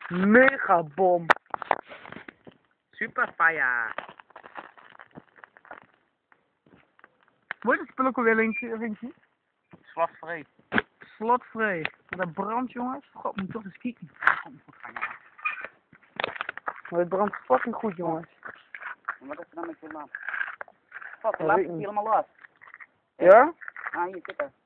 Megabom. Super fire. Wordt het spul ook alweer, Rinkje? Slotvrij. Slotvrij. Dat brandt, jongens. God, moet toch eens kijken. Dat komt goed gaan, jongen. Maar het brandt fucking goed, jongens. En wat is er dan met je lamp? Fuck, de Dat lamp weet is ik niet. helemaal los. Ja? Ah, hier, zit er.